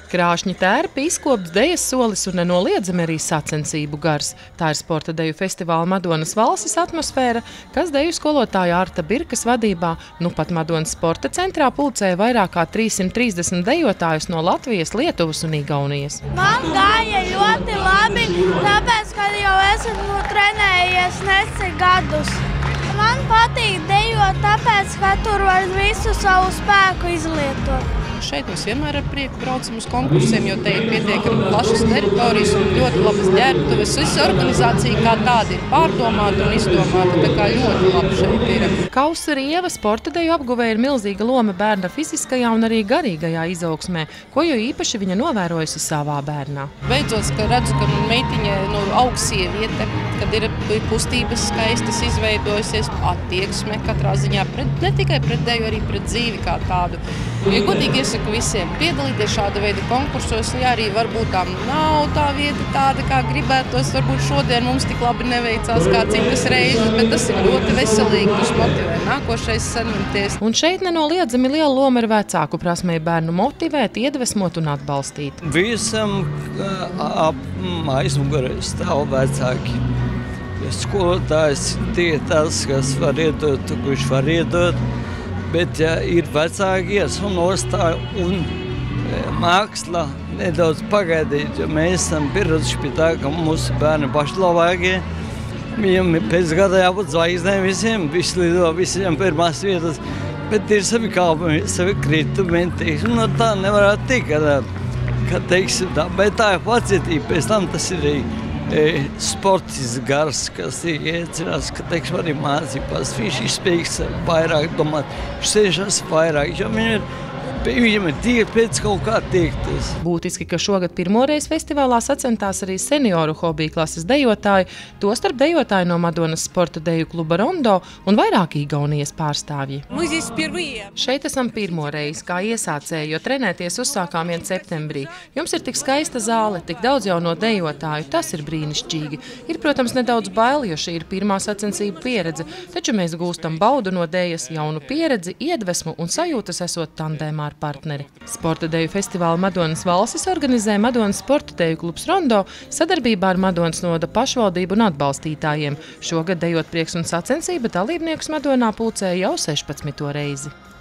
Krāšņi tērpi, izkopts dejas solis un nenoliedzami arī sacensību gars. Tā ir sporta deju festivāla Madonas valsis atmosfēra, kas deju skolotāja Arta Birkas vadībā nu pat Madonas sporta centrā pulcēja vairāk kā 330 dejotājus no Latvijas, Lietuvas un Igaunijas. Man gāja ļoti labi, tāpēc, ka jau esmu trenējies necik gadus. Man patīk dejot, tāpēc, ka tur var visu savu spēku izlietot. Šeit mēs vienmēr ar prieku braucam uz konkursiem, jo te ir pietiekami plašas teritorijas un ļoti labas ģērbtuves. Visa organizācija kā tāda ir pārdomāta un izdomāta, tā kā ļoti labi šeit ir. Kausa Rieva sporta deju apguvēja ir milzīga loma bērna fiziskajā un arī garīgajā izaugsmē, ko jo īpaši viņa novērojusi savā bērnā. Beidzot, ka redzu, ka meitiņa aug sieviete, kad ir kustības skaistas izveidojusies, attieksme katrā ziņā, ne tikai pret deju, arī pret dzīvi kā tādu. Ja godīgi iesaku visiem piedalīties šāda veida konkursos, ja arī varbūt tā nav tā vieta tāda, kā gribētos, varbūt šodien mums tik labi neveicās kā citas reizes, bet tas ir ļoti veselīgi, tas motivē nākošais saņemties. Un šeit nenoliedzami liela loma ir vecāku prasmei bērnu motivēt, iedvesmot un atbalstīt. Visam ap aizmugurē stāv vecāki. Skolotājs tie tas, kas var iedot, kurš var iedot. Bet, ja ir vecāki iesmu nostāju un māksla nedaudz pagaidīt, jo mēs esam pieraduši pie tā, ka mūsu bērni paši labākie. Viņam pēc gada jābūt zvaigznēm visiem, visi lido, visiem pirmās vietas, bet ir savi kalpumi, savi kritumi, teiksim, no tā nevarētu tikt, kad teiksim tā, bet tā ir pacietība, pēc tam tas ir arī sports gars, kas tiek iecerās, ka, teiksim, arī mācībās viņš ir spējīgs vairāk domāt, viņš sēžas vairāk, jo viņam ir tie pēc kaut kā tiekties. Būtiski, ka šogad pirmoreiz festivālā sacentās arī senioru hobiju klases dejotāji, tostarp dejotāji no Madonas sporta deju kluba Rondo un vairāki Igaunijas pārstāvji. Šeit esam pirmoreiz, kā iesācēji, jo trenēties uzsākām vien septembrī. Jums ir tik skaista zāle, tik daudz jauno dejotāju, tas ir brīnišķīgi. Ir, protams, nedaudz bail, jo šī ir pirmā sacensību pieredze, taču mēs gūstam baudu no dejas, jaunu pieredzi, iedvesmu un sajūtas esot tandēmā ar partneri. Sporta deju festivāla Madonas valstis organizē Madonas sporta deju klubs Rondo sadarbībā ar Madonas novada pašvaldību un atbalstītājiem. Šogad dejot prieks un sacensība dalībniekus Madonā pulcēja jau 16. reizi.